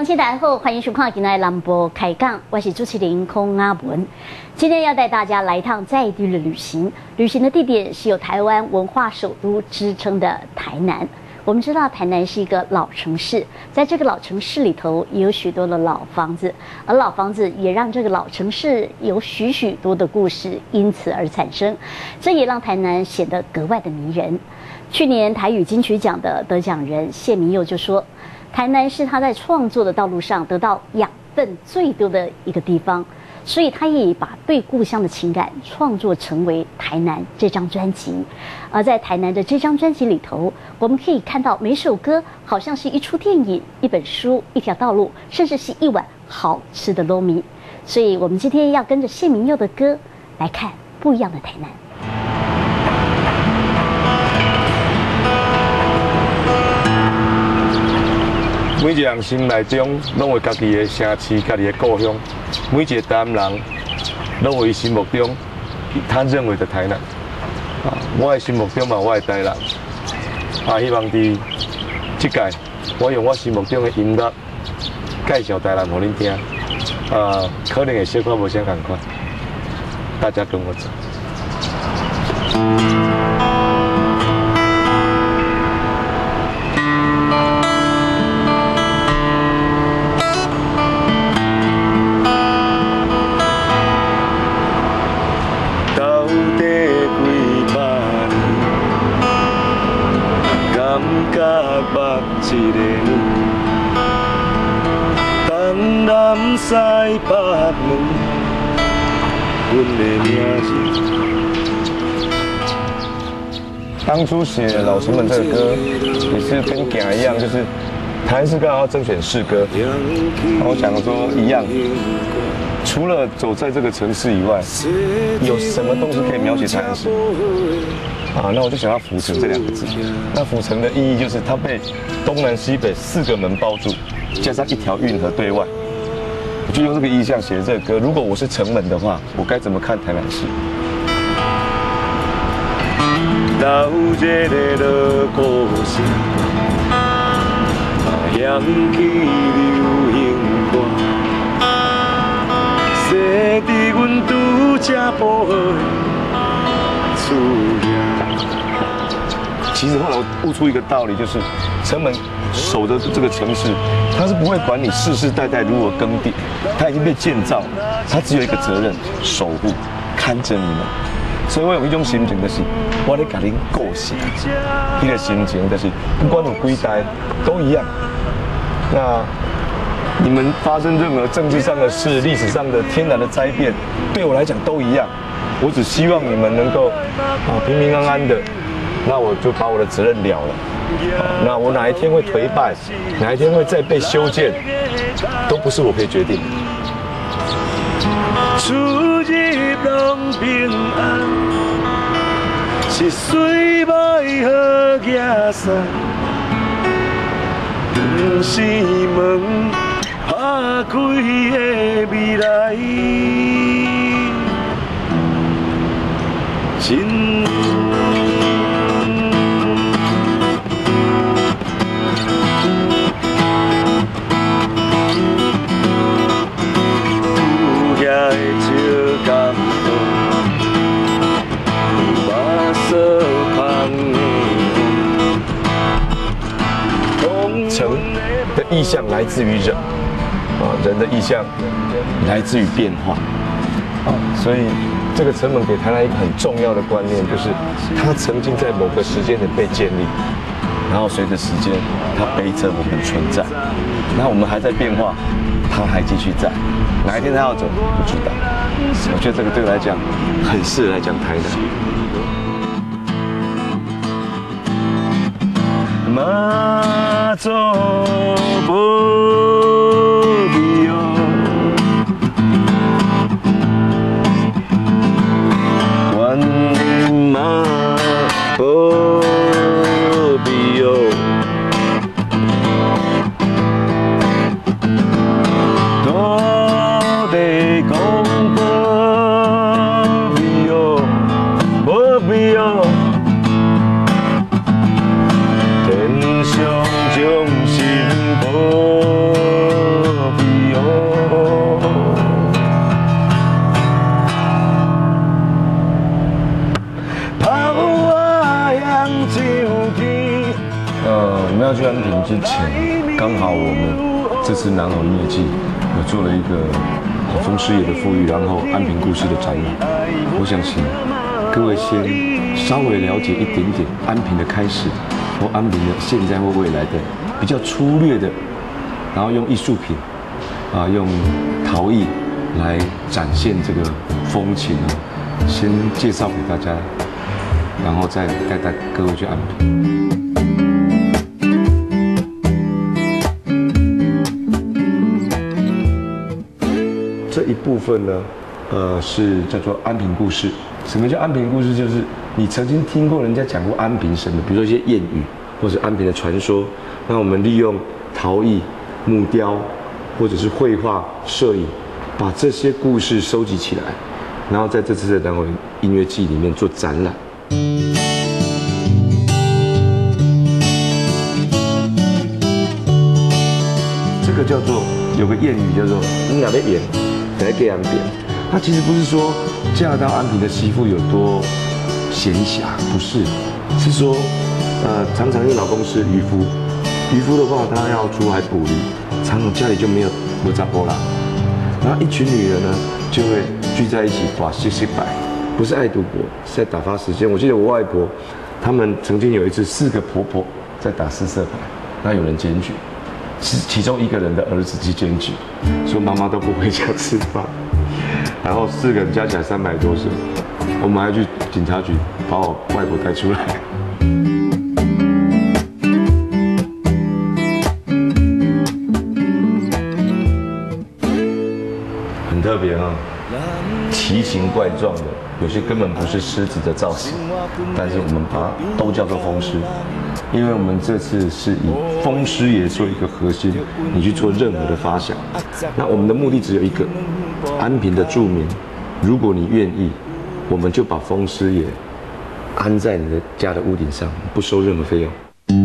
亲大家好，欢迎收看今天的南部开讲，我是主持人孔阿文。今天要带大家来一趟在地的旅行，旅行的地点是有台湾文化首都之称的台南。我们知道台南是一个老城市，在这个老城市里头也有许多的老房子，而老房子也让这个老城市有许许多的故事因此而产生，这也让台南显得格外的迷人。去年台语金曲奖的得奖人谢明佑就说，台南是他在创作的道路上得到养分最多的一个地方，所以他也把对故乡的情感创作成为《台南》这张专辑。而在《台南》的这张专辑里头，我们可以看到每首歌好像是一出电影、一本书、一条道路，甚至是一碗好吃的糯米。所以我们今天要跟着谢明佑的歌来看不一样的台南。 每一个人心内中，拢有家己的城市、家己的故乡。每一个台南人，拢有伊心目中他认为的台南。我的心目中嘛，我的台南。希望伫这届，我用我心目中的音乐介绍台南给恁听。可能会小可无啥同款，大家跟我走。一个东南西北门，阮的名字。当初写《老城门》这个歌，也是跟讲一样，就是台南市刚好要征选市歌，我想说一样。除了走在这个城市以外，有什么东西可以描写台南市？那我就想要府城这2个字。那府城的意义就是它被东南西北4个门包住，加上一条运河对外。我就用这个意象写了这个歌。如果我是城门的话，我该怎么看台南市？到这个落故乡，响起流行歌，写伫阮拄才步的厝野。其实后来我悟出一个道理，就是城门守着这个城市，他是不会管你世世代代如何耕地，他已经被建造了，他只有一个责任，守护、看着你们。所以我有一种心情，就是我在甲恁顾乡，那个心情就是不管有几代都一样。那你们发生任何政治上的事、历史上的天然的灾变，对我来讲都一样。我只希望你们能够平平安安的。那我就把我的责任了了。那我哪一天会颓败，哪一天会再被修建，都不是我可以决定的。出入拢平安，是水歹好行山，不是门打开的未来。真。城的意象来自于人，人的意象来自于变化，所以这个城门给台南一个很重要的观念，就是它曾经在某个时间点被建立，然后随着时间，它陪着我们存在，那我们还在变化，它还继续在，哪一天它要走不知道。我觉得这个对我来讲很适合来讲台南。马祖无味哦，观音妈无味哦，土地公无味哦，无味哦。天上众生无我们要去安平之前，刚好我们这次南偶音乐季有做了一个风师爷的富裕，然后安平故事的展览。我想请各位先稍微了解一点点安平的开始，或安平的现在或未来的比较粗略的，然后用艺术品用陶艺来展现这个风情啊，先介绍给大家，然后再带各位去安平。这一部分呢，是叫做安平故事。什么叫安平故事？就是你曾经听过人家讲过安平什么，比如说一些谚语，或者安平的传说。那我们利用陶艺、木雕，或者是绘画、摄影，把这些故事收集起来，然后在这次的南偶音乐季里面做展览。这个叫做有个谚语叫做“你哪边演，来给安平”。它其实不是说嫁到安平的媳妇有多闲暇，不是，是说常常因为老公是渔夫，渔夫的话他要出海捕鱼，常常家里就没有杂波啦。然后一群女人呢就会聚在一起打西西牌，不是爱赌博，是在打发时间。我记得我外婆他们曾经有一次4个婆婆在打4色牌，那有人检举，是其中一个人的儿子去检举，说妈妈都不回家吃饭。然后4个人加起来300多岁，我们还去警察局把我外婆带出来。很特别啊，奇形怪状的，有些根本不是狮子的造型，但是我们把它都叫做风狮，因为我们这次是以风狮爷做一个核心，你去做任何的发想。那我们的目的只有一个。安平的住民，如果你愿意，我们就把风狮爷安在你的家的屋顶上，不收任何费用。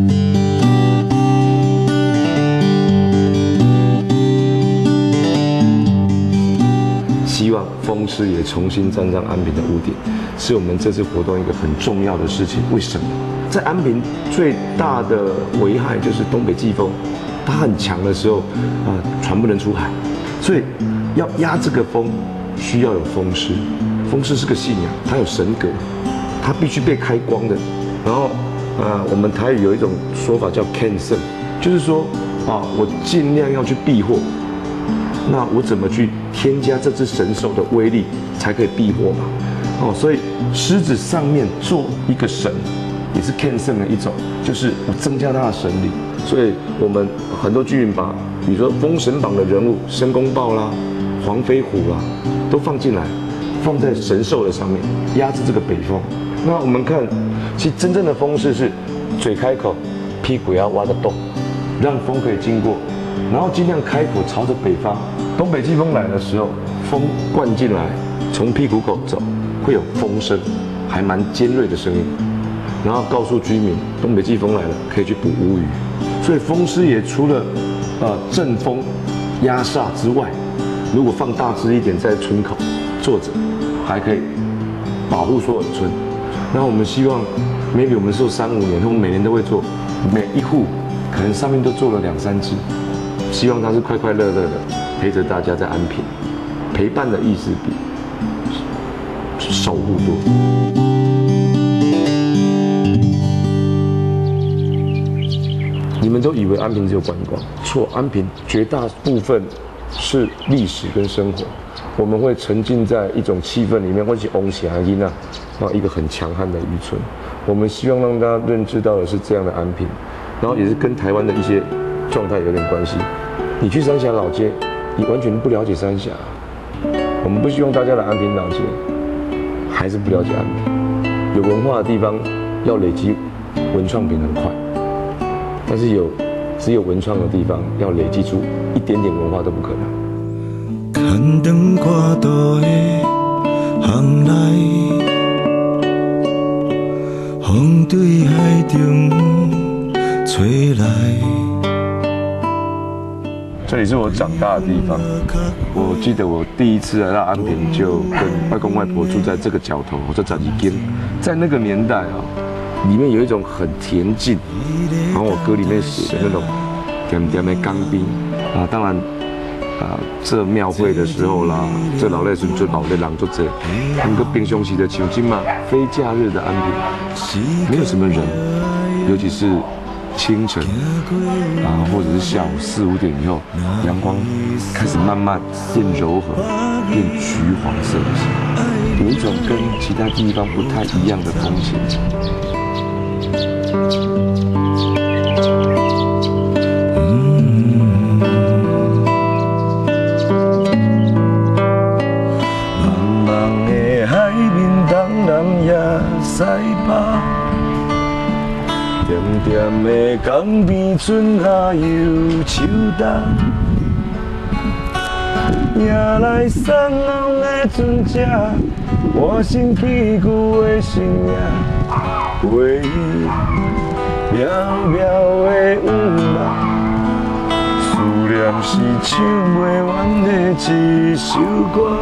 希望风狮爷重新站上安平的屋顶，是我们这次活动一个很重要的事情。为什么？在安平最大的危害就是东北季风，它很强的时候，船不能出海，所以。要压这个风，需要有风狮。风狮是个信仰，它有神格，它必须被开光的。然后，我们台语有一种说法叫 "can 胜"，就是说，我尽量要去避祸。那我怎么去添加这只神兽的威力，才可以避祸嘛？所以狮子上面做一个神，也是 can 胜的一种，就是我增加它的神力。所以我们很多居民把，比如说封神榜的人物申公豹啦。黄飞虎啦，都放进来，放在神兽的上面，压制这个北风。那我们看，其实真正的风势是嘴开口，屁股要挖个洞，让风可以经过，然后尽量开口朝着北方。东北季风来的时候，风灌进来，从屁股口走，会有风声，还蛮尖锐的声音。然后告诉居民，东北季风来了，可以去捕乌鱼。所以风狮爷除了阵风、压煞之外，如果放大只一点，在村口坐着，还可以保护所有的村。那我们希望 ，maybe 我们做3、5年，我们每年都会做，每一户可能上面都做了2、3只，希望它是快快乐乐的陪着大家在安平，陪伴的意思比守护多。你们都以为安平只有观光，错，安平绝大部分。是历史跟生活，我们会沉浸在一种气氛里面，或是翁霞因啊，一个很强悍的渔村。我们希望让大家认知到的是这样的安平，然后也是跟台湾的一些状态有点关系。你去三峡老街，你完全不了解三峡。我们不希望大家来安平老街，还是不了解安平。有文化的地方要累积文创品很快，但是只有文创的地方，要累积出一点点文化都不可能。看灯挂岛的航来，风对海中吹来。这里是我长大的地方。我记得我第一次来到安平，就跟外公外婆住在这个角头，这12间。在那个年代里面有一种很恬静，然后我歌里面写的那种甜甜的港边啊，当然这庙会的时候啦，这老类孙就老的人就这，那个平常时的像今嘛非假日的安平，没有什么人，尤其是清晨啊，或者是下午4、5点以后，阳光开始慢慢变柔和，变橘黄色的时候，有一种跟其他地方不太一样的风情。 茫茫的海面，东南亚西北。点点的江边，春夏又秋冬，迎来送往的船只，换成起旧的生命，回忆渺渺的雾梦，思念是唱袂完的一首歌，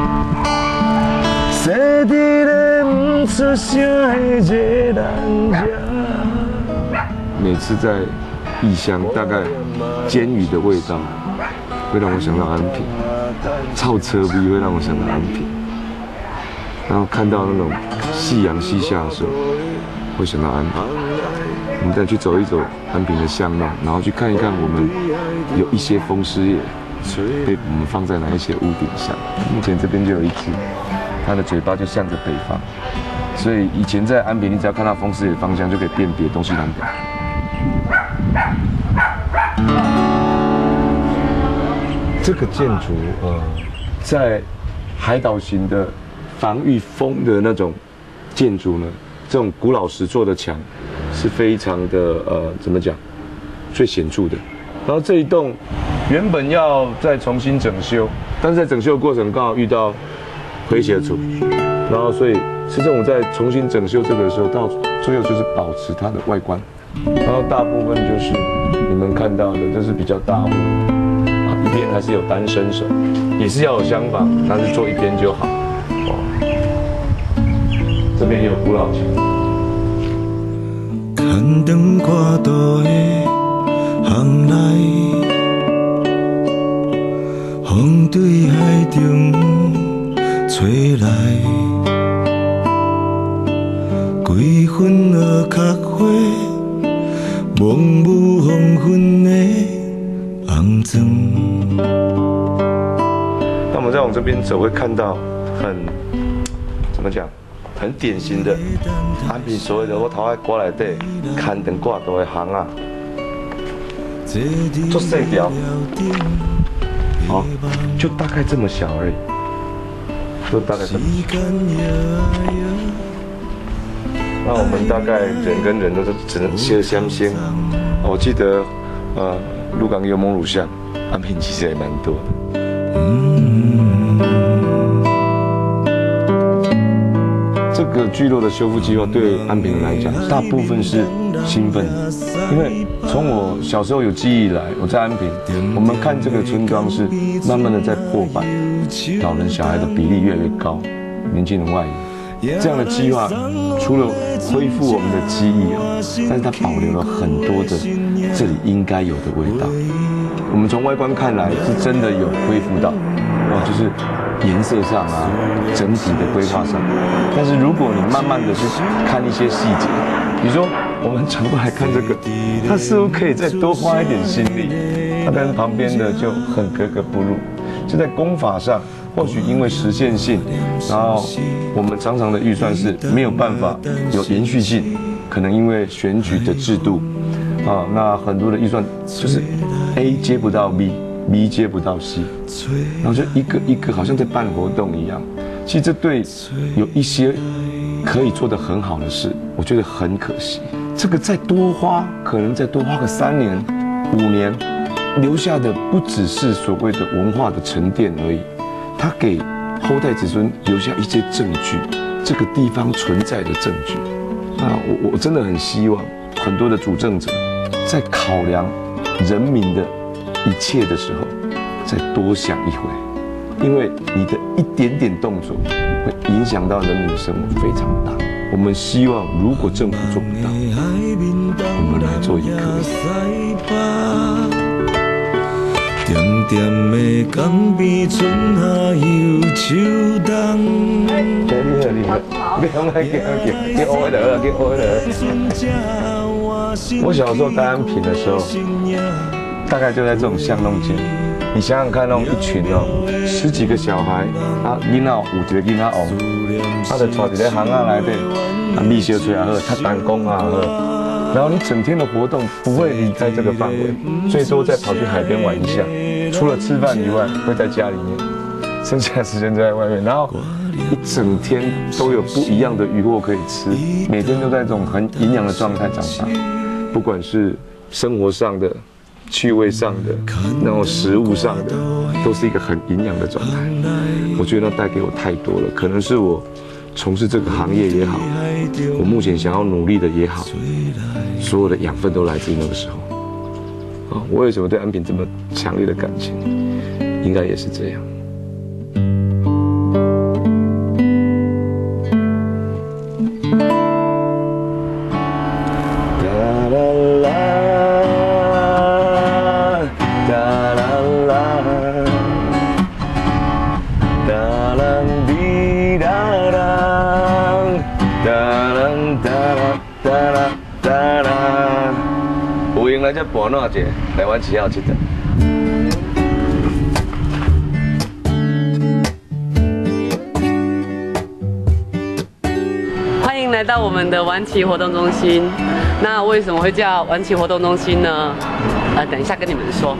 洗伫咧不出声的热人家。 每次在异乡，大概煎鱼的味道会让我想到安平，臭车逼会让我想到安平，然后看到那种夕阳西下的时候，会想到安平。我们再去走一走安平的巷弄，然后去看一看我们有一些风狮叶被我们放在哪一些屋顶上。目前这边就有一只，它的嘴巴就向着北方，所以以前在安平，你只要看到风狮叶的方向，就可以辨别东西南北。这个建筑在海岛型的防御风的那种建筑呢，这种古老石做的墙是非常的怎么讲，最显著的。然后这一栋原本要再重新整修，但是在整修的过程刚好遇到回协处，然后所以市政府在重新整修这个的时候，到最后就是保持它的外观。然后大部分就是你们看到的，这是比较大户啊，一边还是有单伸手，也是要有厢房，但是做一边就好。哦，这边也有古老墙。 牵肠挂肚的航来，风对海中吹来，几分落壳花。蒙雾黄昏的红妆。 那我们再往这边走，会看到很怎么讲，很典型的安平所谓的我头爱挂内底牵灯挂刀的行啊，做细条，哦，就大概这么小而已，就大概这么小。那我们大概人跟人都是只能相先。我记得，鹿港有蒙乳巷，安平其实也蛮多的。这个聚落的修复计划对安平人来讲，大部分是兴奋的，因为从我小时候有记忆以来，我在安平，我们看这个村庄是慢慢的在破败，老人小孩的比例越来越高，年轻人外移。这样的计划除了恢复我们的记忆但是它保留了很多的这里应该有的味道。我们从外观看来是真的有恢复到，就是颜色上啊，整体的规划上。但是如果你慢慢的去看一些细节，比如说我们转过来看这个，它似乎可以再多花一点心力，它跟旁边的就很格格不入。就在工法上，或许因为实现性，然后我们常常的预算是没有办法有延续性，可能因为选举的制度，那很多的预算就是 A 接不到 B 接不到 C， 然后就一个一个好像在办活动一样。其实这对有一些可以做得很好的事，我觉得很可惜。这个可能再多花个3年、5年。留下的不只是所谓的文化的沉淀而已，它给后代子孙留下一些证据，这个地方存在的证据。那我真的很希望很多的主政者在考量人民的一切的时候，再多想一回，因为你的一点点动作会影响到人民的生活非常大。 我们希望如果政府做不到，我们来做也可以。点点的江边，春夏又秋冬。厉害，别用来给我了，给我了。我小时候待安平的时候，大概就在这种巷弄间。你想想看，那种一群10几个小孩，囡仔有一个囡仔王，就带一个巷仔内底，米烧出来好，他弹弓啊好。然后你整天的活动不会离开这个范围，最多再跑去海边玩一下。除了吃饭以外，会在家里面，剩下的时间都在外面。然后一整天都有不一样的渔获可以吃，每天都在这种很营养的状态长大。不管是生活上的、趣味上的、那种食物上的，都是一个很营养的状态。我觉得那带给我太多了，可能是我从事这个行业也好，我目前想要努力的也好，所有的养分都来自于那个时候。我为什么对安平这么强烈的感情？应该也是这样。有闲来这博暖者，来阮7号7的。 欢迎来到我们的湾旗活动中心。那为什么会叫湾旗活动中心呢？等一下跟你们说。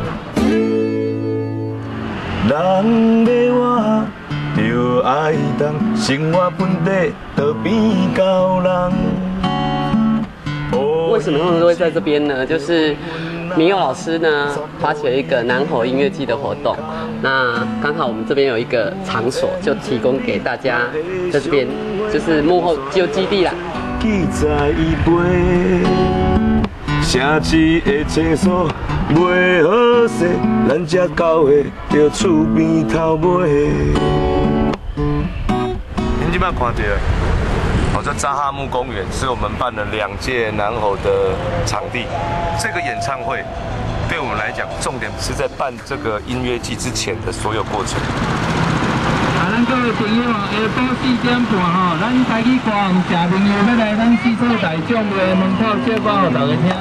人要活就爱动，生活本地就变高人。 为什么他们都会在这边呢？就是明佑老师呢发起了一个南吼音乐季的活动，那刚好我们这边有一个场所，就提供给大家在这边，就是幕后就基地啦。 记在伊背，城市的厕所袂好势，咱这狗的就厝边头尾。 您今摆看到，这扎哈木公园是我们办了2届南吼的场地。这个演唱会对我们来讲，重点是在办这个音乐季之前的所有过程。 咱各位朋友下晡4点半吼，咱开去逛谢朋友要来咱四处大奖的门口介绍给大家听。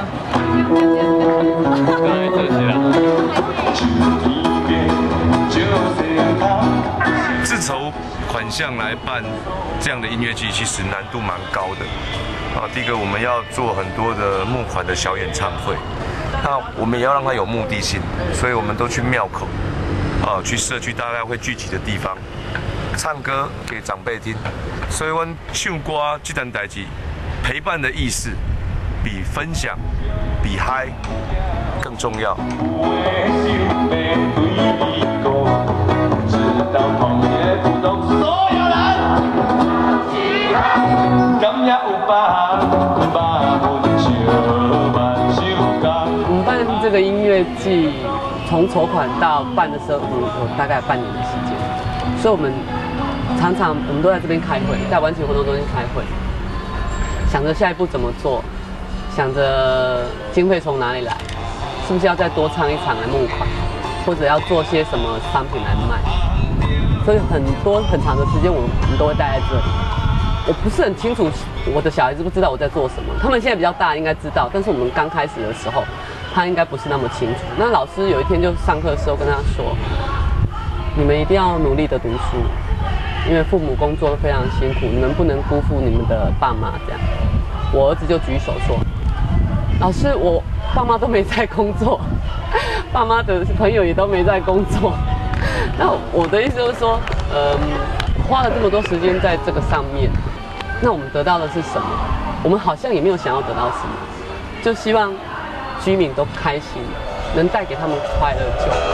自筹款项来办这样的音乐季，其实难度蛮高的。第一个我们要做很多的募款的小演唱会，那我们也要让它有目的性，所以我们都去庙口，去社区大家会聚集的地方，唱歌给长辈听。所以我们唱歌这件代志，陪伴的意思比分享、比嗨更重要。 我们办这个音乐季，从筹款到办的时候，有大概半年的时间，所以我们常常都在这边开会，在湾旗活动中心开会，想着下一步怎么做，想着经费从哪里来，是不是要再多唱一场来募款，或者要做些什么商品来卖。所以很长的时间，我们都会待在这里。我不是很清楚我的小孩知不知道我在做什么，他们现在比较大，应该知道，但是我们刚开始的时候，他应该不是那么清楚。那老师有一天就上课的时候跟他说：“你们一定要努力的读书，因为父母工作都非常辛苦，你们不能辜负你们的爸妈。”这样，我儿子就举手说：“老师，我爸妈都没在工作，爸妈的朋友也都没在工作。”那我的意思就是说，花了这么多时间在这个上面，那我们得到的是什么？我们好像也没有想要得到什么，就希望居民都开心，能带给他们快乐就好。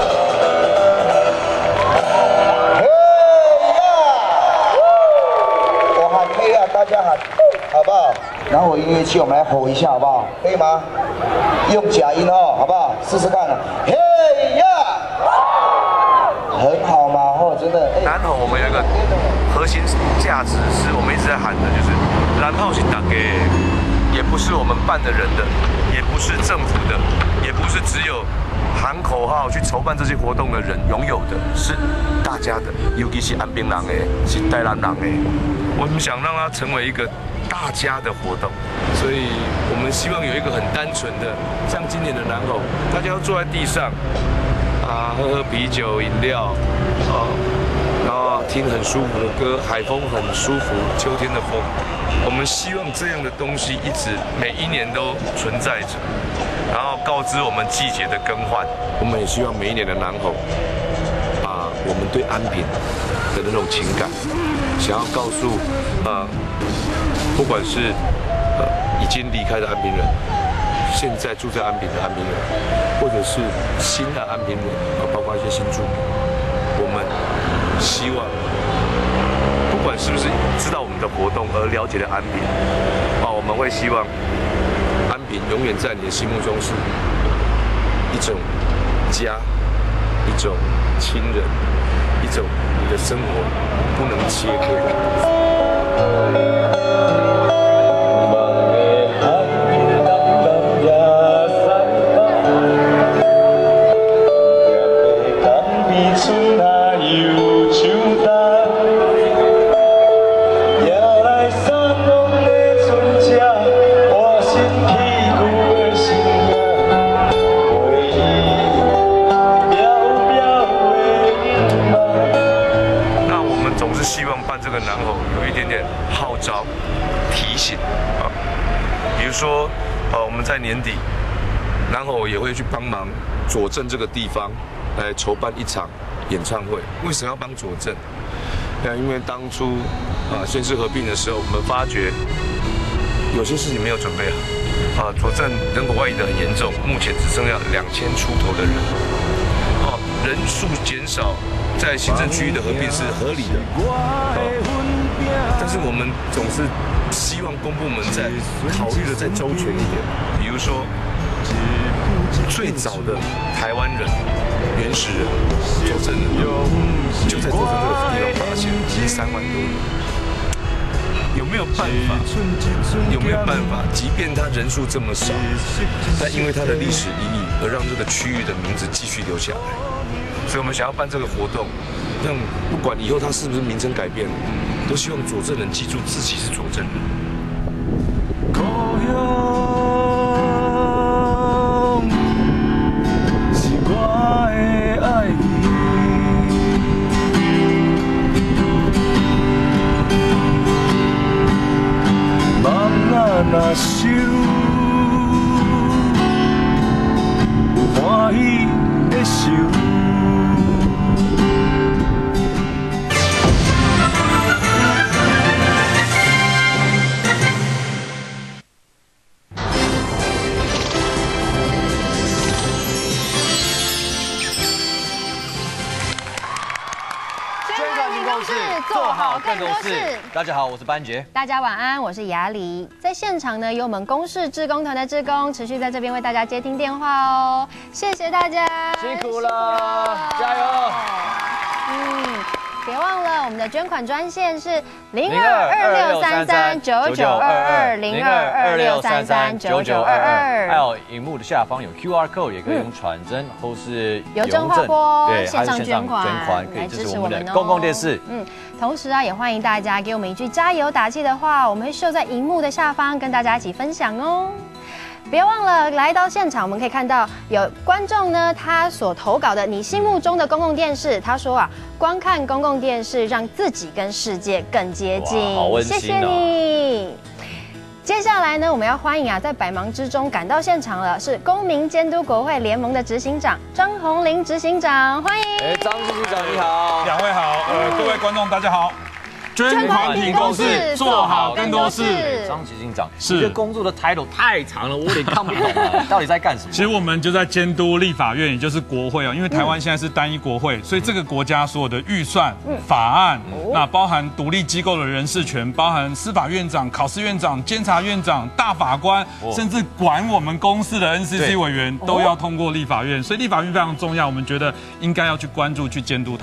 我喊嘿啊，大家喊，好不好？然后我音乐器我们来吼一下，好不好？可以吗？用假音哦，好不好？试试看啊，嘿呀！很好嘛，真的。 南吼我们有一个核心价值是我们一直在喊的，就是然后是大家，也不是我们办的人的，也不是政府的，也不是只有喊口号去筹办这些活动的人拥有的，是大家的，尤其是安平人的，是台南人的。我们想让它成为一个大家的活动，所以我们希望有一个很单纯的，像今年的南吼，大家要坐在地上，喝喝啤酒、饮料，然后听很舒服的歌，海风很舒服，秋天的风。我们希望这样的东西一直每一年都存在着，然后告知我们季节的更换。我们也希望每一年的南吼，把我们对安平的那种情感，想要告诉不管是已经离开的安平人，现在住在安平的安平人，或者是新的安平人，包括一些新住民，我们希望，不管是不是知道我们的活动而了解的安平，我们会希望安平永远在你的心目中是一种家，一种亲人，一种你的生活不能切割的部分。希望办这个南吼有一点点号召、提醒比如说我们在年底，南吼也会去帮忙左镇这个地方来筹办一场演唱会。为什么要帮左镇？因为当初县市合并的时候，我们发觉有些事情没有准备好左镇人口外移的很严重，目前只剩下2000出头的人，人数减少。在行政区域的合并是合理的，但是我们总是希望公部门在考虑的再周全一点。比如说，最早的台湾人、原始人、左镇人，就在左镇这个地方发现，已经3万多人。有没有办法？有没有办法？即便他人数这么少，但因为它的历史意义，而让这个区域的名字继续留下来。所以我们想要办这个活动，让不管以后它是不是名称改变，都希望左镇人记住自己是左镇人。故乡是我的爱意，梦啊若想，有欢喜的想。 做好更多事。大家好，我是班杰。 大家晚安，我是雅里。在现场呢，有我们公视志工团的志工持续在这边为大家接听电话哦。谢谢大家， 辛苦了，加油！ 别忘了我们的捐款专线是0226339922，0226339922。 还有荧幕的下方有 QR code， 也可以用传真或是邮政划拨， 对， 线上捐款可以支持我们的公共电视。 同时也欢迎大家给我们一句加油打气的话，我们会秀在荧幕的下方跟大家一起分享哦。别忘了来到现场，我们可以看到有观众呢，他所投稿的你心目中的公共电视，他说观看公共电视让自己跟世界更接近。 好温馨哦， 谢谢你。接下来呢，我们要欢迎在百忙之中赶到现场了，是公民监督国会联盟的执行长张宏麟执行长，欢迎。 张执行长你好， 两位好，各位观众大家好。捐款品公事，做好更多事。 张执行长， 是你这工作的 title 太长了，我有点看不懂了，到底在干什么？ 其实我们就在监督立法院，也就是国会因为台湾现在是单一国会，所以这个国家所有的预算、法案，那包含独立机构的人事权，包含司法院长、考试院长、监察院长、大法官，甚至管我们公司的 NCC 委员，都要通过立法院，所以立法院非常重要，我们觉得应该要去关注、去监督它。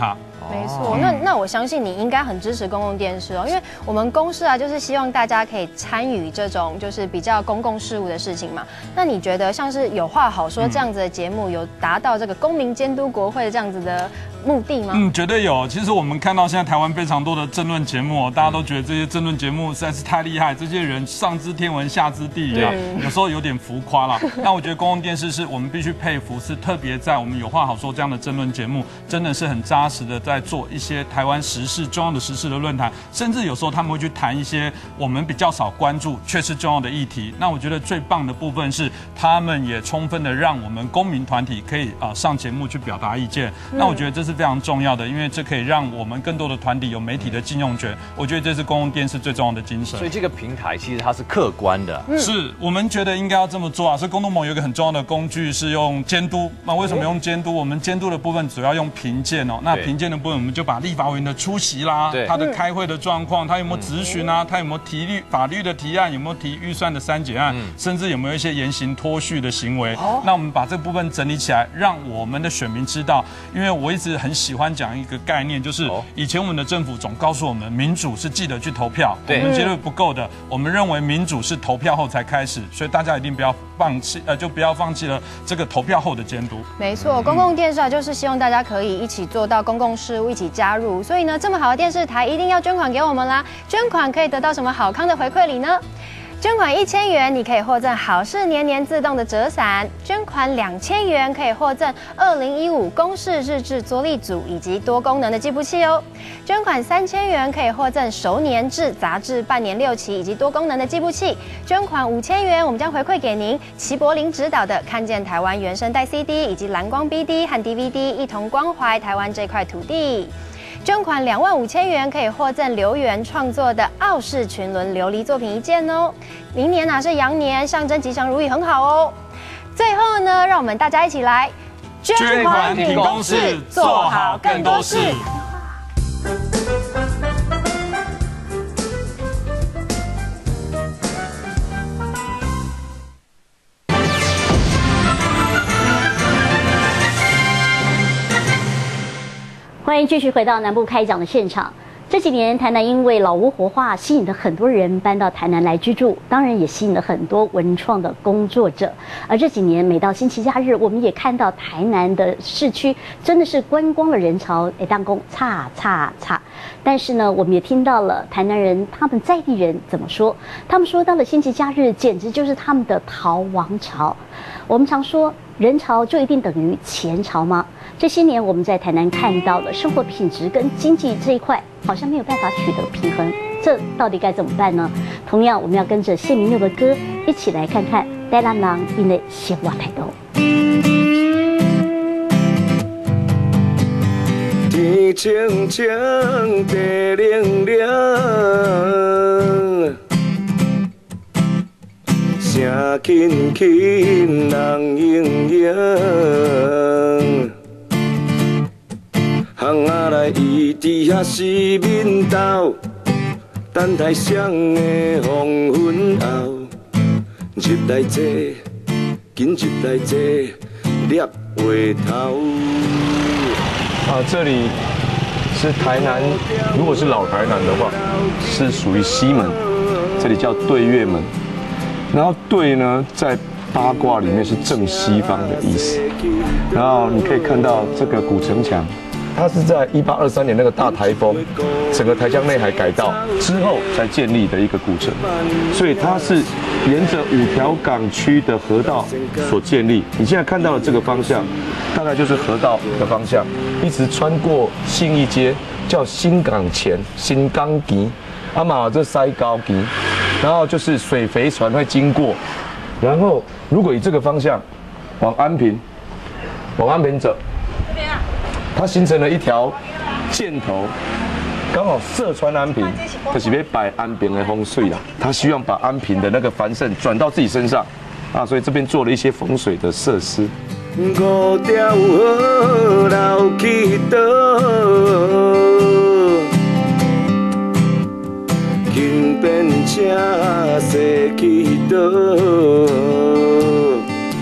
没错，那我相信你应该很支持公共电视哦，因为我们公视啊，就是希望大家可以参与这种就是比较公共事务的事情嘛。那你觉得像是有话好说这样子的节目，有达到这个公民监督国会这样子的目的吗？ 绝对有。其实我们看到现在台湾非常多的政论节目，大家都觉得这些政论节目实在是太厉害，这些人上知天文下知地理啊，有时候有点浮夸啦。但我觉得公共电视是我们必须佩服，是特别在我们有话好说这样的政论节目，真的是很扎实的在做一些台湾时事重要的时事的论坛，甚至有时候他们会去谈一些我们比较少关注却是重要的议题。那我觉得最棒的部分是，他们也充分的让我们公民团体可以上节目去表达意见。那我觉得这是非常重要的，因为这可以让我们更多的团体有媒体的禁用权。我觉得这是公共电视最重要的精神。 所以这个平台其实它是客观的， 是我们觉得应该要这么做啊。所以公督盟有一个很重要的工具是用监督。那为什么用监督？我们监督的部分主要用评鉴哦。那评鉴的部分，我们就把立法委员的出席啦，他的开会的状况，他有没有质询啊，他有没有提法律的提案，有没有提预算的删减案，甚至有没有一些言行脱序的行为。那我们把这部分整理起来，让我们的选民知道。因为我一直很喜欢讲一个概念，就是以前我们的政府总告诉我们，民主是记得去投票，我们觉得不够的。我们认为民主是投票后才开始，所以大家一定不要放弃，就不要放弃了这个投票后的监督。 没错，公共电视啊，就是希望大家可以一起做到公共事务，一起加入。所以呢，这么好的电视台，一定要捐款给我们啦！捐款可以得到什么好康的回馈礼呢？捐款1000元，你可以获赠好事年年自动的折伞；捐款2000元，可以获赠2015公视日志着力组以及多功能的计步器哦；捐款3000元，可以获赠熟年志杂志半年6期以及多功能的计步器；捐款5000元，我们将回馈给您齐柏林执导的《看见台湾》原声带 CD 以及蓝光 BD 和 DVD， 一同关怀台湾这块土地。捐款25000元，可以获赠刘源创作的《傲视群伦》琉璃作品1件哦。明年是羊年，象征吉祥如意，很好哦。最后呢，让我们大家一起来捐款挺公视，做好更多事。 欢迎继续回到南部开讲的现场。这几年，台南因为老屋活化，吸引了很多人搬到台南来居住，当然也吸引了很多文创的工作者。而这几年，每到星期假日，我们也看到台南的市区真的是观光的人潮，当公叉。但是呢，我们也听到了台南人他们在地人怎么说？他们说到了星期假日，简直就是他们的逃亡潮。我们常说，人潮就一定等于钱潮吗？这些年我们在台南看到了生活品质跟经济这一块好像没有办法取得平衡，这到底该怎么办呢？同样，我们要跟着谢明佑的歌一起来看看台南人因的生活态度。 天清清，地凉凉，声轻轻，人盈盈。巷仔内伊伫遐四面斗，等待双的黄昏后，入来坐，紧入来坐，捏回头。 这里是台南，如果是老台南的话，是属于西门，这里叫对月门。然后对呢，在八卦里面是正西方的意思。然后你可以看到这个古城墙。它是在1823年那个大台风，整个台江内海改道之后才建立的一个古城，所以它是沿着5条港区的河道所建立。你现在看到的这个方向，大概就是河道的方向，一直穿过信义街，叫新港前、新港墘，嘛这西高墘，然后就是水肥船会经过，然后如果以这个方向往安平走。它形成了一条箭头，刚好射穿安平，就是要摆安平的风水啦。他希望把安平的那个繁盛转到自己身上，所以这边做了一些风水的设施。 五条河流去倒，轻便车驶去倒。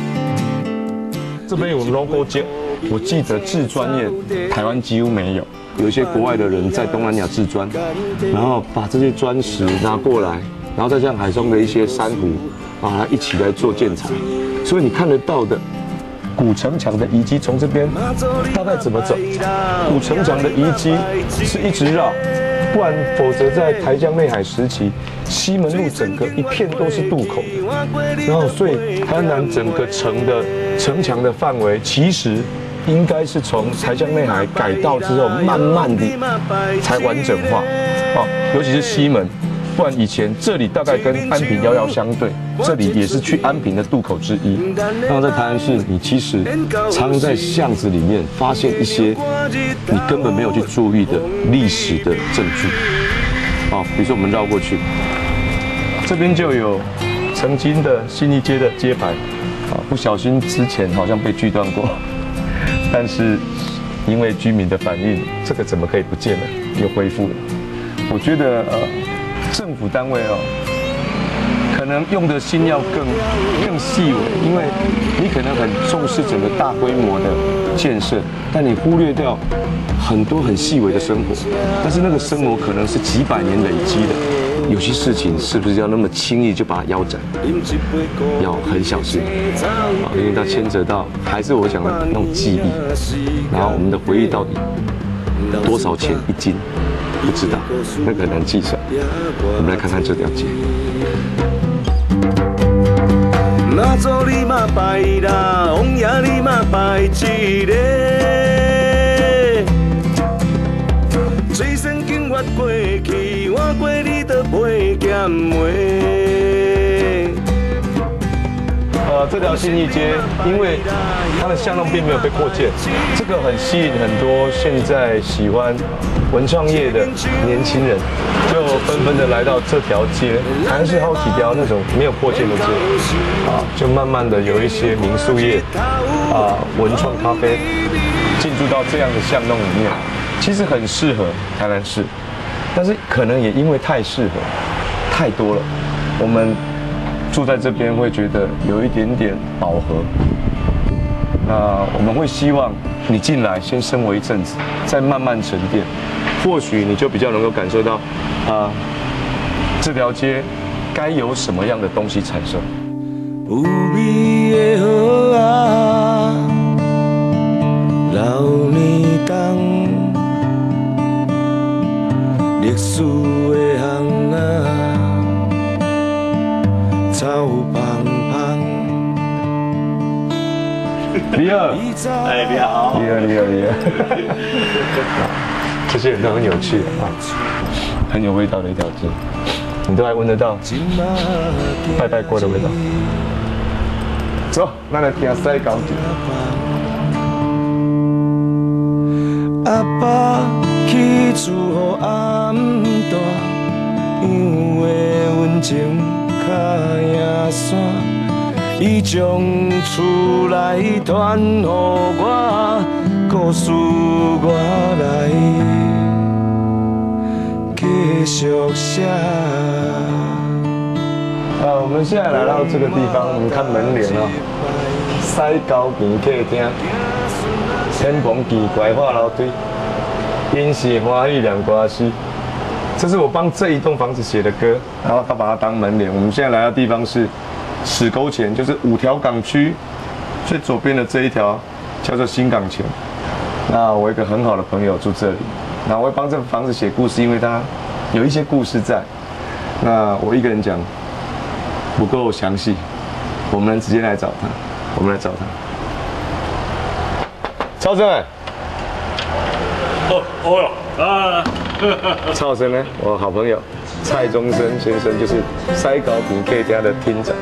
这边有 logo 街。我记得制专业台湾几乎没有， 有一些国外的人在东南亚制砖，然后把这些砖石拿过来，然后再将海中的一些珊瑚，把它一起来做建材。所以你看得到的古城墙的遗迹，从这边大概怎么走？古城墙的遗迹是一直绕，不然否则在台江内海时期，西门路整个一片都是渡口的，然后所以台南整个城的城墙的范围其实应该是从台江内海改道之后，慢慢的才完整化，尤其是西门，不然以前这里大概跟安平遥遥相对，这里也是去安平的渡口之一。然后在台南市，你其实常在巷子里面发现一些你根本没有去注意的历史的证据，比如说我们绕过去，这边就有曾经的信义街的街牌，不小心之前好像被锯断过。但是因为居民的反应，这个怎么可以不见了？又恢复了。我觉得政府单位可能用的心要更细微，因为你可能很重视整个大规模的建设，但你忽略掉很多很细微的生活。但是那个生活可能是几百年累积的。有些事情是不是要那么轻易就把它腰斩？要很小心因为它牵扯到还是我讲的那种记忆，然后我们的回忆到底多少钱一斤，不知道，那个很难计算。我们来看看这条街。妈祖你嘛拜啦，王爷你嘛拜一个，最先经越过去，我过你的袂减话。这条信义街，因为它的巷弄并没有被扩建，这个很吸引很多现在喜欢文创业的年轻人，就纷纷的来到这条街。台南市好几条那种没有扩建的街，就慢慢的有一些民宿业文创咖啡进驻到这样的巷弄里面，其实很适合台南市，但是可能也因为太适合，太多了，我们住在这边会觉得有一点点饱和。那我们会希望你进来先生活一阵子，再慢慢沉淀，或许你就比较能够感受到这条街该有什么样的东西产生。有味的河啊，老年冬，历史的巷啊。草芳芳。你好，哎，你好，你好。这些人都很有趣很有味道的一条街，你都还闻得到拜拜过的味道。走，咱来听西高桥。阿爸去厝予暗大，因为温情。野山，伊将厝内传予我，故事我来继续写。我们现在来到这个地方，我们看门帘西高桥客厅，天棚奇怪画楼梯，因是欢喜两歌诗。这是我帮这一栋房子写的歌，然后他把它当门帘。我们现在来的地方是史沟前，就是5条港区最左边的这一条叫做新港前。那我一个很好的朋友住这里，那我会帮这个房子写故事，因为它有一些故事在。那我一个人讲不够详细，我们直接来找他。我们来找他。超生哎，哦哟啊！超生呢，我好朋友蔡宗生先生，就是西高桥客厅的厅长。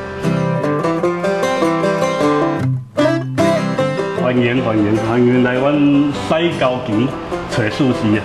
欢迎来阮西高桥找事事啊！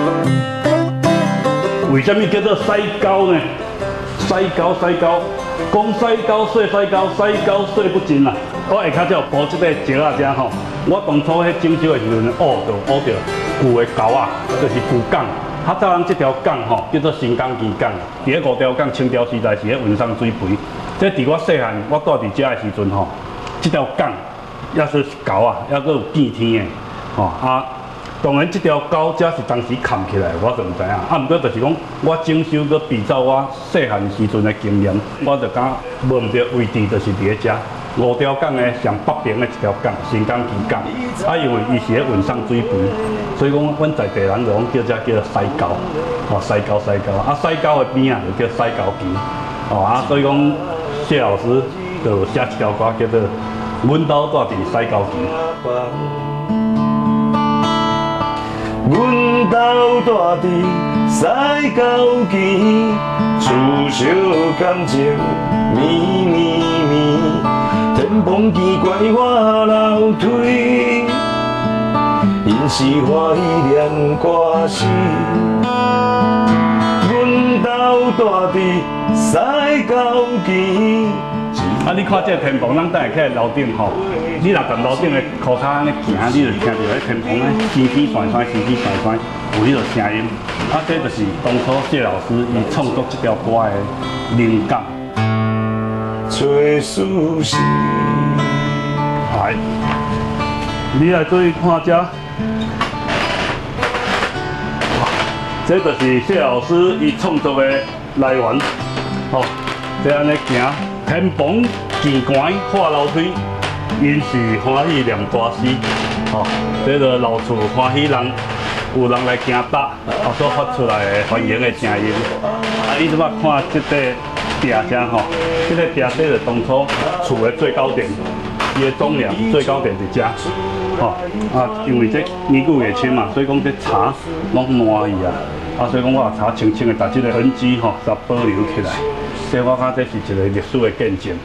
为什么叫做西高呢？西高，讲西高说西高，西高说不尽啦。我下骹才有补这个石仔遮吼。我当初喺种石的时阵，学到旧的沟啊，就是旧港。较早咱这条港吼叫做新港基港，伫咧5条港清朝时代是咧运送水培。这伫我细汉，我住伫遮的时阵吼，这条港也是沟啊，还佫有见天的吼当然，这条高才是当时扛起来，我就唔知影。啊，毋过就是讲，我整修搁比照我细汉时阵的经验，我就讲无毋对位置，就是伫咧遮5条港的上北边的一条港，新港基港。啊，因为伊是咧运送水肥，所以讲阮在地人就讲叫遮叫西沟，哦，西沟。啊，西沟的边啊就叫西沟基，哦啊，所以讲谢老师就写一条歌叫做《阮兜住伫西沟基》。 阮兜住伫西沟基，厝小感情绵绵绵，天崩见怪我流腿，因是欢喜念歌诗。阮兜住伫西沟基。 啊！你看这个天棚，咱等下起来楼顶吼，你若踮楼顶的裤骹安尼行，你就听到迄天棚咧声声传传，有迄个声音。啊，这就是当初谢老师伊创作这条歌的灵感。 找思绪。 来，你来注意看这，这就是谢老师伊创作的来源。吼，这安尼行。天崩见寒化楼梯，因是欢喜念歌诗。吼，这个老厝欢喜人，有人来行搭，所发出来的欢迎的声音。啊，你即摆看这个壁声吼，这个壁底就当初厝的最高点，伊的总梁最高点伫遮。吼，啊，因为这年久月深嘛，所以讲这茶拢烂去啊。啊，所以讲我茶清清的，把这个痕迹吼，才保留起来。这我看这是一个历史的见证。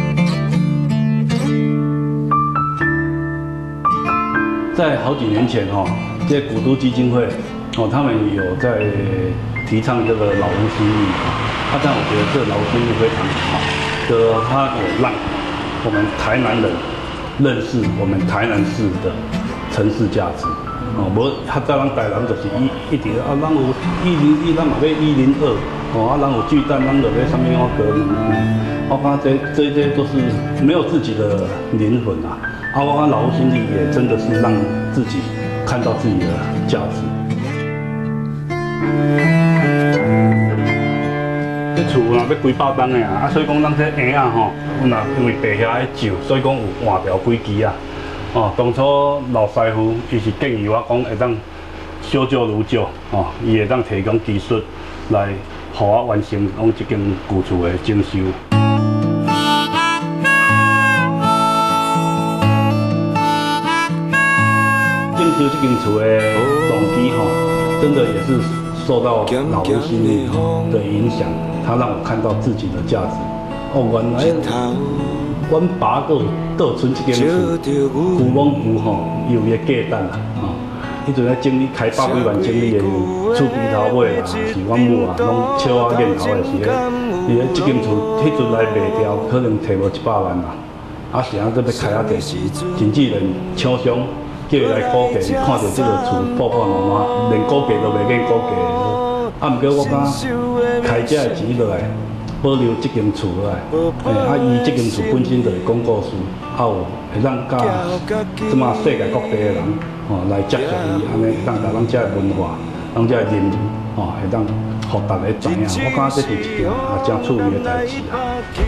在好几年前哈，这古都基金会哦，他们有在提倡这个老屋心意，但我觉得这老屋心意非常好，它有让我们台南人认识我们台南市的城市价值。哦，无较早咱台南就是一直啊，咱有101，咱嘛要102，哦，啊，咱有巨蛋，咱就要啥物我革命，我看这些都是没有自己的灵魂啊，啊，我看老屋心意也真的是让自己看到自己的价值。这厝若要几百栋的啊，所以讲咱这婴仔吼，阮若因为白遐的酒，所以讲有换掉几支啊。哦，当初老师傅伊是建议我讲会当少少愈少，哦，伊会当提供技术来，互我完成讲这间旧厝的整修。整修这间厝的动机吼，真的也是受到老屋心意的影响，它让我看到自己的价值。哦，原来。阮爸佫有剩一间厝，旧网区吼，伊有伊个价值啦，吼。迄阵咧整理开100几万整理的厝边头尾啦，是阮母啊，拢笑我念头的是咧，伊咧即间厝迄阵来卖掉，可能摕无100万啦。啊，是啊，搁要开啊第，经纪人厂商叫伊来估价，看到即个厝破破烂烂，连估价都袂愿估价。啊，毋过我讲开遮的钱落来。保留这间厝来，伊这间厝本身就是讲故事，有会让甲即马世界各地的人来接受伊，安尼让咱遮的文化，咱遮的人民会当互大家知影。我感觉这是一件真趣味的代志啊！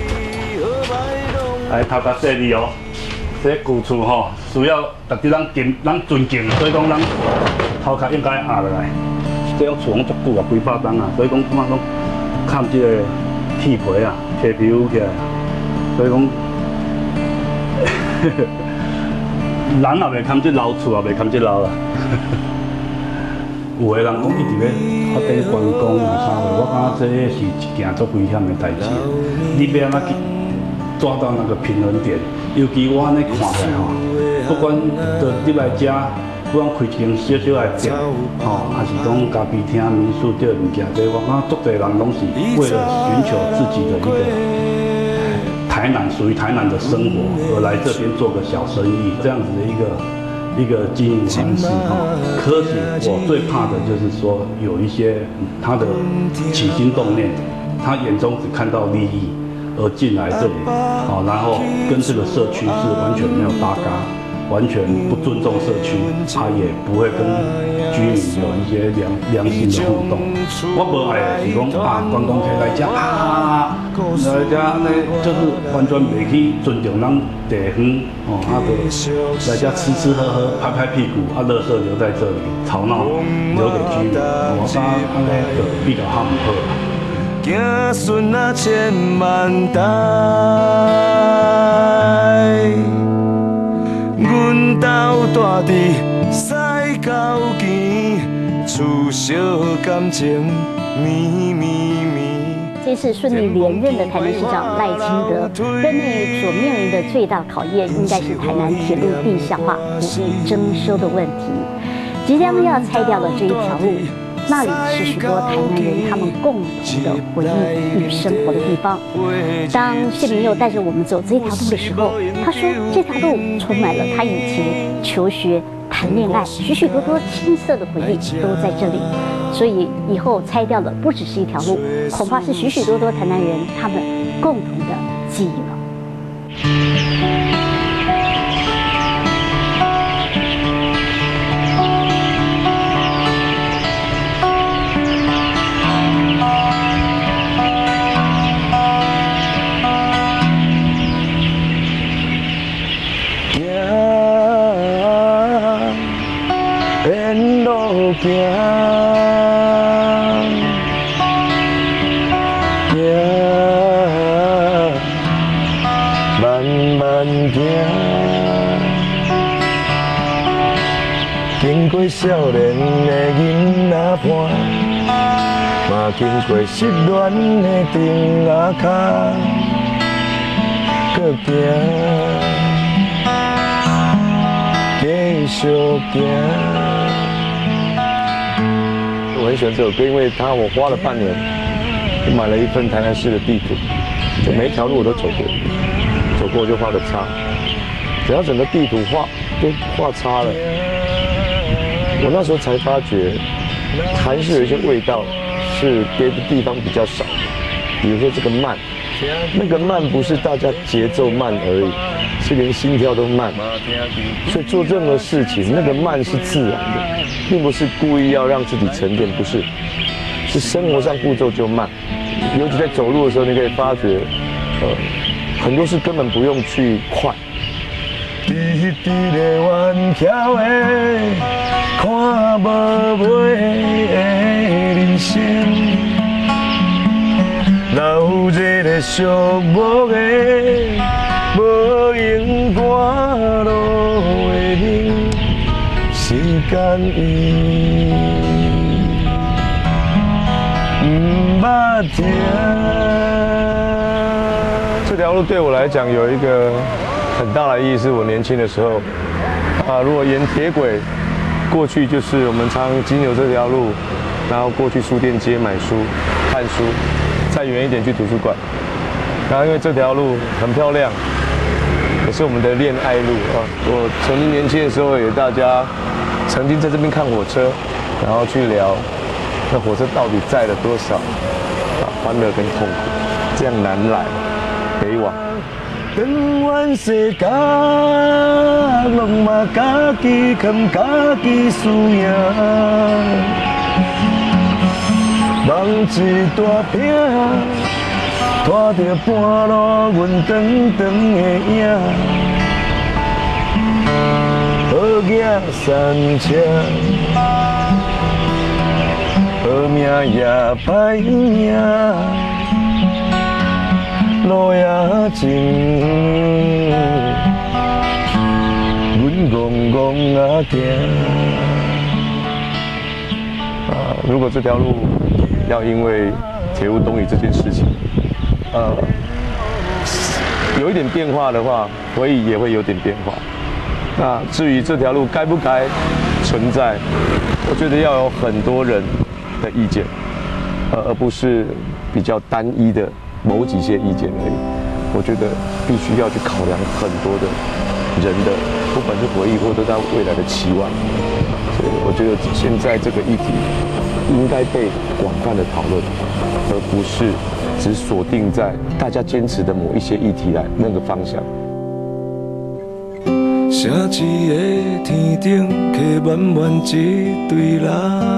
来头壳说你哦，这旧厝吼需要值得咱尊敬，所以讲咱头壳应该压落来。这种厝拢足久啊，几百栋啊，所以讲即马拢看这个。铁皮啊，铁皮起来，所以讲，人也袂堪这老厝，也袂堪这老啦。有的人讲一直要发展观光啊啥的，我感觉这是一件足危险的代志。你要安怎去抓到那个平衡点？尤其我安尼看起来吼，不管你来遮。不管开一间小小的店，吼，还是讲咖啡厅、民宿这物件，这我感觉足侪人拢是为了寻求自己的一个台南属于台南的生活，而来这边做个小生意，这样子的一个经营方式哈。可是我最怕的就是说有一些他的起心动念，他眼中只看到利益而进来这里，好，然后跟这个社区是完全没有搭嘎。 完全不尊重社区，他也不会跟居民有一些良性的互动。我无爱的是讲观光客来这来这就是完全袂去尊重咱地方来这吃喝喝，拍屁股，垃圾留在这里，吵闹留给居民，我感觉安尼就比较较唔好。 子孙啊千万代，阮兜住伫西沟墘，厝小感情绵绵绵。 这次顺利连任的台南市长赖清德，任内所面临的最大考验，应该是台南铁路地下化、土地征收的问题。即将要拆掉的这一条路，那里是许多台南人他们共同的回忆与生活的地方。当谢明佑带着我们走这条路的时候，他说这条路充满了他以前求学、谈恋爱，许许多多青涩的回忆都在这里。所以以后拆掉的不只是一条路，恐怕是许许多多台南人他们共同的记忆了。 沿路行，慢慢行，经过少年的囡仔伴，嘛经过失恋的丁仔脚，搁行。继续行。 我很喜欢这首歌，因为我花了半年，买了一份台南市的地图，就每一条路我都走过，走过我就画个叉，只要整个地图都画叉了。我那时候才发觉，台南市有一些味道是别的地方比较少的，比如说这个慢，那个慢不是大家节奏慢而已。是连心跳都慢，所以做任何事情，那个慢是自然的，并不是故意要让自己沉淀，不是，是生活上步骤就慢。尤其在走路的时候，你可以发觉，很多事根本不用去快。低低的弯桥的，看无尾的人生，流热的寂寞的。无影赶路的人，时间伊不捌停。这条路对我来讲有一个很大的意义，是我年轻的时候，如果沿铁轨过去，就是我们常经由这条路，然后过去书店街买书、看书，再远一点去图书馆。然后因为这条路很漂亮。也是我们的恋爱路啊！我曾经年轻的时候，也大家曾经在这边看火车，然后去聊那火车到底载了多少欢乐跟痛苦，这样南来北往。等完世界，拢嘛家己扛家己输赢，梦一大饼。拖着半路阮长长的影，好行山车，好命也歹命，路也近，阮戆戆啊行。如果这条路要因为铁路东移这件事情，有一点变化的话，回忆也会有点变化。那至于这条路该不该存在，我觉得要有很多人的意见，而不是比较单一的某几些意见而已。我觉得必须要去考量很多的人的，不管是回忆或者他未来的期望。所以我觉得现在这个议题应该被广泛的讨论，而不是只锁定在大家坚持的某一些议题来那个方向。 城市的天顶，客满满一堆人。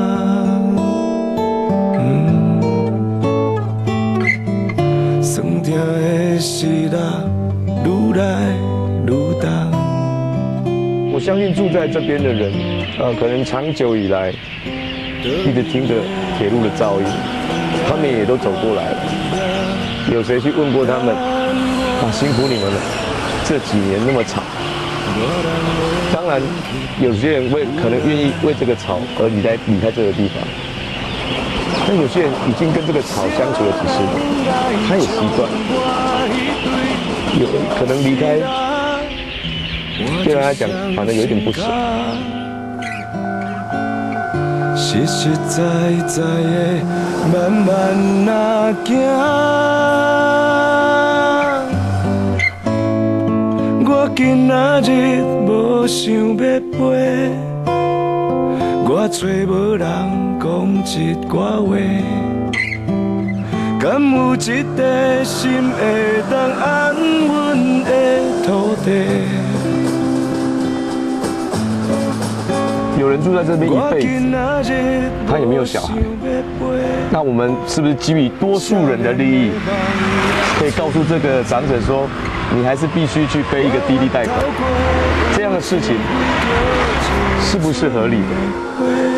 酸痛的时日，愈来愈重。 我相信住在这边的人，可能长久以来一直听着铁路的噪音，他们也都走过来了。有谁去问过他们？辛苦你们了，这几年那么吵。当然，有些人可能愿意为这个吵而离开这个地方，但有些人已经跟这个吵相处了几十年，他也习惯了。有可能离开，对他来讲，反正有点不舍。 实实在在的慢慢啊行，我今仔日无想要飞，我找无人讲一寡话，敢有一块心会当安稳的土地？ 有人住在这边一辈子，他也没有小孩，那我们是不是基于多数人的利益，可以告诉这个长者说，你还是必须去背一个低利贷款？这样的事情是不是合理的？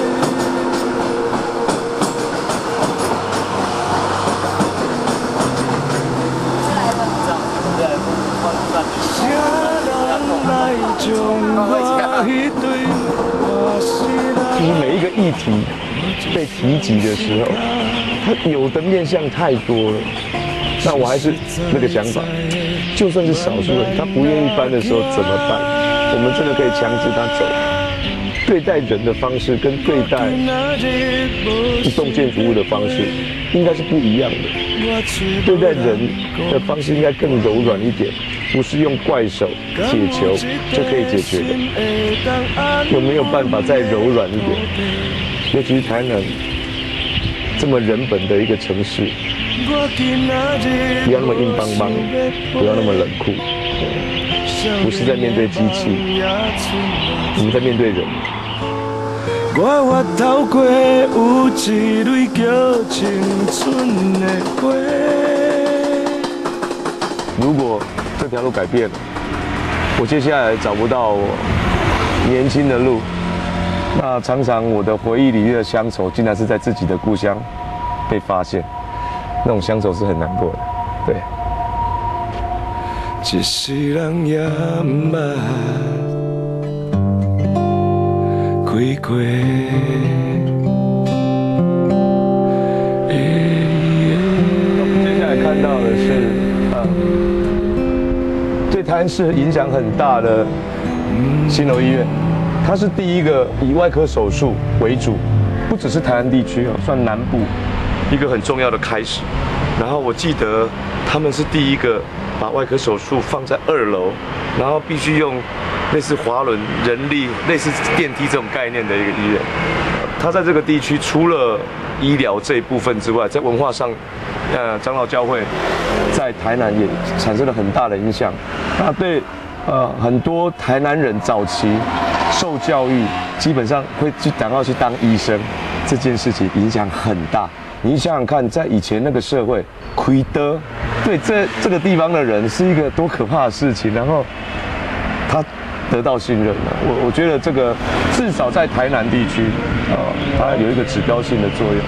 就是每一个议题被提及的时候，它有的面向太多了。那我还是那个想法，就算是少数人，他不愿意搬的时候怎么办？我们真的可以强制他走。对待人的方式跟对待一栋建筑物的方式应该是不一样的。对待人的方式应该更柔软一点，不是用怪手、铁球就可以解决的。有没有办法再柔软一点？尤其是台南这么人本的一个城市，不要那么硬邦邦，不要那么冷酷。不是在面对机器，我们在面对人。 我额头过有一蕊叫青春的花。 如果这条路改变了，我接下来找不到年轻的路，那常常我的回忆里面的乡愁，竟然是在自己的故乡被发现，那种乡愁是很难过的。对。 一世人也不捌开过。 接下来看到的是，对台南市影响很大的新楼医院，它是第一个以外科手术为主，不只是台南地区算南部一个很重要的开始。然后我记得他们是第一个把外科手术放在2楼，然后必须用类似滑轮、人力、类似电梯这种概念的一个医院。它在这个地区除了医疗这一部分之外，在文化上，长老教会在台南也产生了很大的影响。那对很多台南人早期受教育，基本上会想要去当医生，这件事情影响很大。你想想看，在以前那个社会，亏得对这个地方的人是一个多可怕的事情，然后他得到信任了。我觉得这个至少在台南地区，它有一个指标性的作用。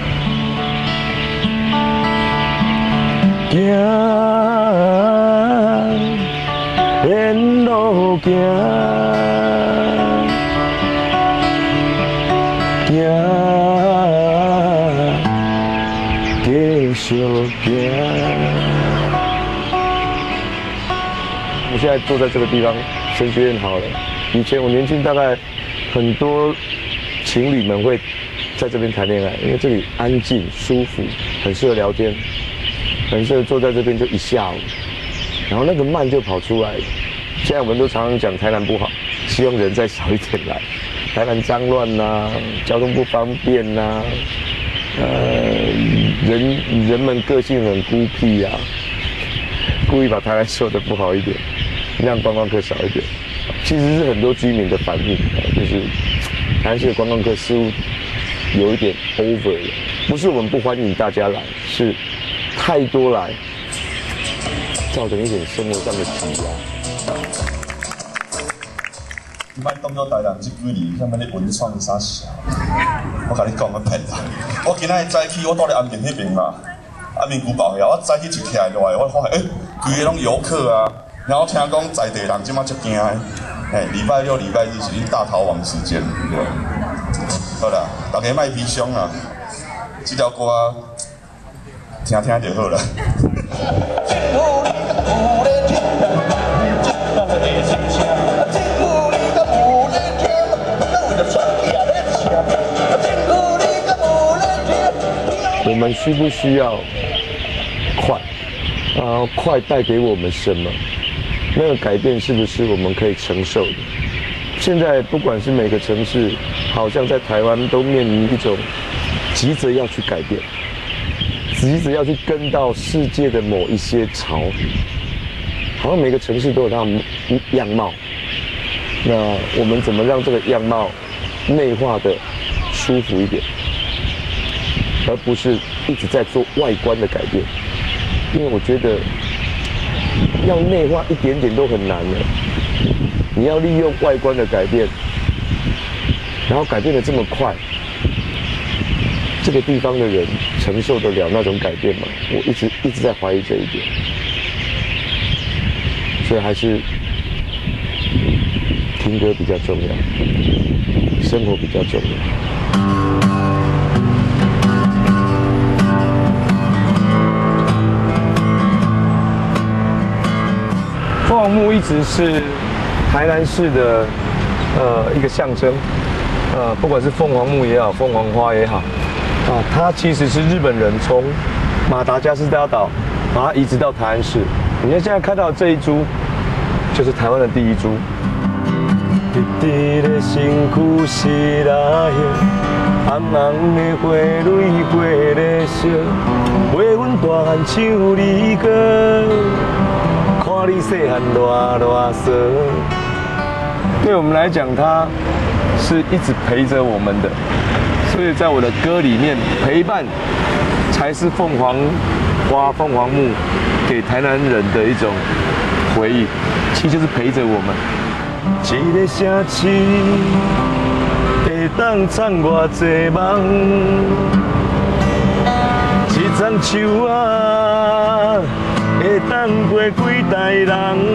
行，沿路行，行。继续行。 我现在坐在这个地方，神学院好了。以前我年轻，大概很多情侣们会在这边谈恋爱，因为这里安静、舒服，很适合聊天，很适合坐在这边就一下午，然后那个慢就跑出来。现在我们都常常讲台南不好，希望人再少一点来。台南脏乱呐，交通不方便呐。人们个性很孤僻啊，故意把台湾说的不好一点，让观光客少一点。 其实是很多居民的反应，就是台南市的观光客似乎有一点 over 了，不是我们不欢迎大家来，是太多来，造成一点生活上的挤压。 你莫当作台南这几年什么咧文创啥小，我甲你讲个骗人。我今仔早起我到咧安平迄边嘛，安平古堡遐，我早起一起来落来，我发现规个拢游客啊，然后听讲在地人即马足惊的，礼拜六、礼拜日是恁大逃亡时间，对。好啦，大家莫悲伤啊，这条歌听听就好了。 我们需不需要快？快带给我们什么？那个改变是不是我们可以承受的？现在不管是每个城市，好像在台湾都面临一种急着要去改变，急着要去跟到世界的某一些潮，好像每个城市都有它的样貌。那我们怎么让这个样貌内化的舒服一点？而不是一直在做外观的改变，因为我觉得要内化一点点都很难了。你要利用外观的改变，然后改变得这么快，这个地方的人承受得了那种改变吗？我一直在怀疑这一点，所以还是听歌比较重要，生活比较重要。凤凰木一直是台南市的一个象征，不管是凤凰木也好，凤凰花也好，它其实是日本人从马达加斯加岛把它移植到台南市。你看现在看到这一株，就是台湾的第一株。你的身躯是哪样？暗红的花蕊花在烧，陪阮大汉唱离歌。看你细汉偌少，对我们来讲，它是一直陪着我们的，所以在我的歌里面，陪伴才是凤凰花、凤凰木给台南人的一种回忆，其实就是陪着我们。一个城市会当藏偌济梦，一丛树啊。会当陪几代人，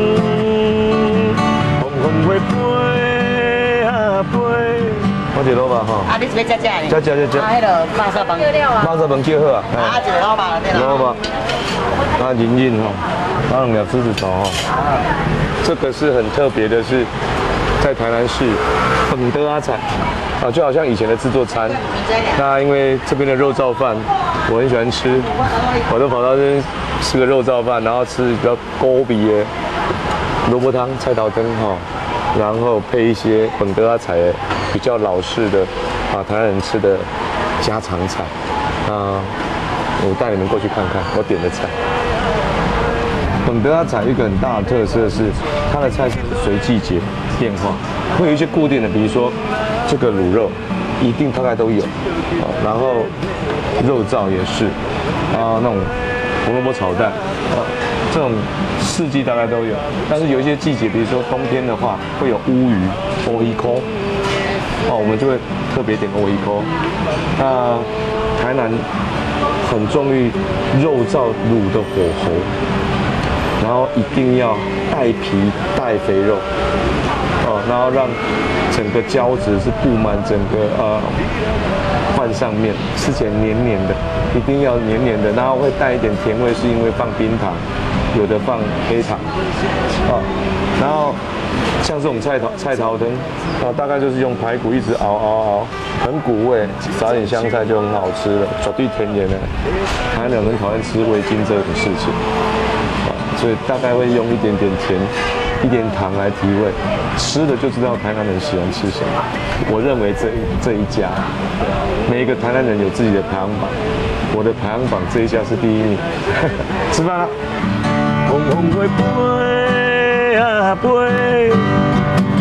风风会飞啊飞。我一路吧吼。啊，你是要食呢？食。啊，迄个肉燥饭。肉燥饭叫好啊。啊，一个老吧，老吧。啊，仁吼，2粒狮子头吼。这个是很特别的，是在台南市本德阿菜啊，就好像以前的自助餐。那因为这边的肉燥饭我很喜欢吃，我都跑到这边吃个肉燥饭，然后吃比较高比的萝卜汤、菜头汤哈，然后配一些本德阿菜比较老式的台南人吃的家常菜我带你们过去看看我点的菜。本德阿菜一个很大的特色是，它的菜是随季节变化，会有一些固定的，比如说这个卤肉一定大概都有，然后肉燥也是，那种红萝卜炒蛋，这种四季大概都有。但是有一些季节，比如说冬天的话，会有乌鱼、乌鱼壳，我们就会特别点乌鱼壳。那台南很重于肉燥卤的火候。然后一定要带皮带肥肉，然后让整个胶质是布满整个饭上面，吃起来黏黏的，一定要黏黏的，然后会带一点甜味，是因为放冰糖，有的放黑糖，然后像这种菜头汤，大概就是用排骨一直熬，很古味，撒点香菜就很好吃了，绝对甜甜的。台南人很讨厌吃味精这种事情。所以大概会用一点点甜、一点糖来提味，吃的就知道台南人喜欢吃什么。我认为这一家，每一个台南人有自己的排行榜，我的排行榜这一家是第一名。吃饭了。风风会飞啊飞，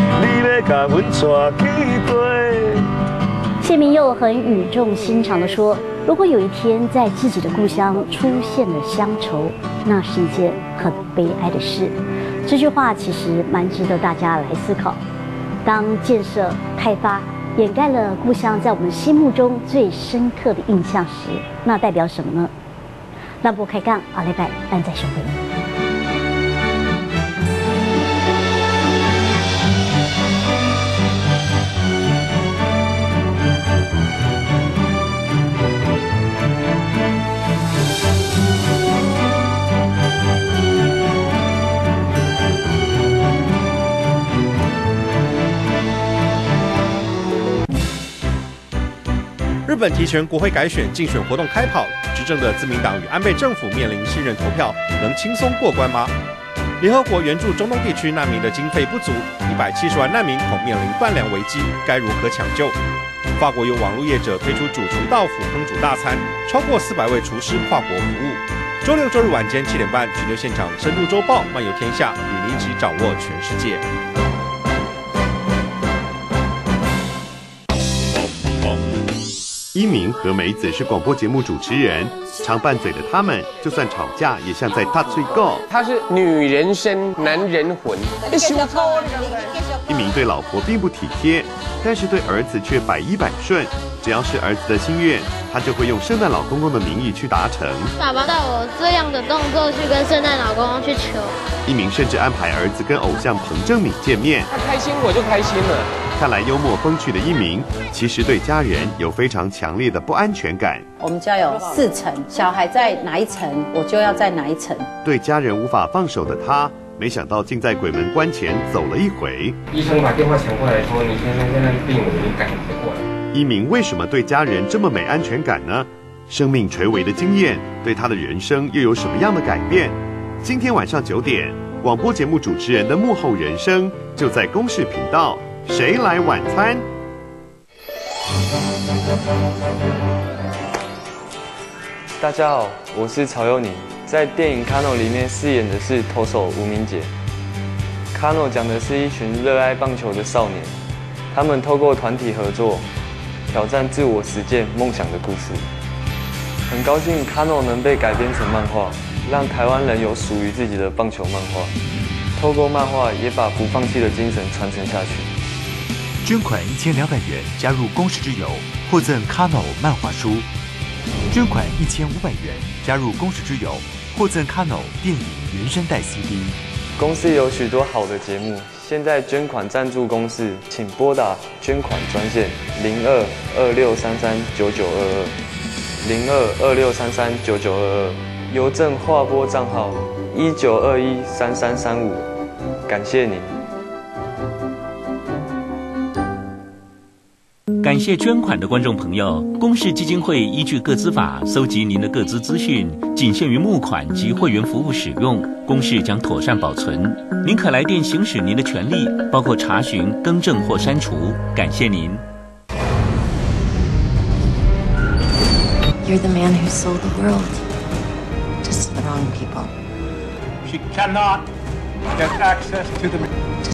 甲阮带去飞。 谢明佑很语重心长地说：“如果有一天在自己的故乡出现了乡愁，那是一件很悲哀的事。”这句话其实蛮值得大家来思考。当建设开发掩盖了故乡在我们心目中最深刻的印象时，那代表什么呢？咱不开讲，下礼拜咱再相会。 日本提前国会改选，竞选活动开跑，执政的自民党与安倍政府面临信任投票，能轻松过关吗？联合国援助中东地区难民的经费不足，170万难民恐面临断粮危机，该如何抢救？法国有网络业者推出主厨到府烹煮大餐，超过400位厨师跨国服务。周六周日晚间7点半，全球现场深度周报漫游天下，与你一起掌握全世界。 一鸣和梅子是广播节目主持人，常拌嘴的他们，就算吵架也像在 touch go。 他是女人身，男人魂。 一鸣对老婆并不体贴，但是对儿子却百依百顺。只要是儿子的心愿，他就会用圣诞老公公的名义去达成。 爸爸带我这样的动作去跟圣诞老公公去求。 一鸣甚至安排儿子跟偶像彭正敏见面。 他开心我就开心了。 看来幽默风趣的一鸣，其实对家人有非常强烈的不安全感。 我们家有4层，小孩在哪一层，我就要在哪一层。 对家人无法放手的他，没想到竟在鬼门关前走了一回。 医生把电话抢过来说：“你先生现在病危，你赶快过来。” 一鸣为什么对家人这么没安全感呢？生命垂危的经验对他的人生又有什么样的改变？今天晚上9点，广播节目主持人的幕后人生就在公视频道。谁来晚餐？ 大家好，我是曹佑宁，在电影《卡诺》里面饰演的是投手吴明杰。卡诺讲的是一群热爱棒球的少年，他们透过团体合作，挑战自我实践梦想的故事。很高兴卡诺能被改编成漫画，让台湾人有属于自己的棒球漫画。透过漫画，也把不放弃的精神传承下去。 捐款1200元加入公视之友，获赠卡诺漫画书；捐款1500元加入公视之友，获赠卡诺电影原声带 CD。 公视有许多好的节目，现在捐款赞助公视，请拨打捐款专线02-2633-9922，02-2633-9922，邮政划拨账号19213335，感谢您。 感谢捐款的观众朋友，公视基金会依据个资法搜集您的个资资讯，仅限于募款及会员服务使用，公视将妥善保存。您可来电行使您的权利，包括查询、更正或删除。感谢您。 You're the man who sold the world to the wrong people. She cannot get access to the